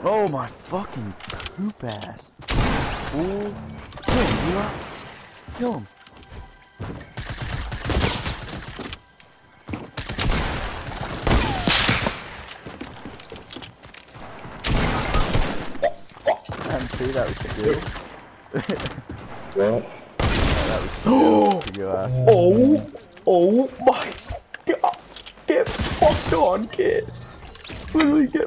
Oh my fucking poop ass. Fool. Kill him, Eli. Kill him. See, that was good. What? That was good. Oh my god! Get fucked on, kid! Literally get